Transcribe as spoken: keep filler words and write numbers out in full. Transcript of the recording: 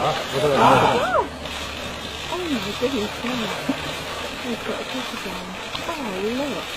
Oh my goodness, no. We've got a fish again. Oh, look.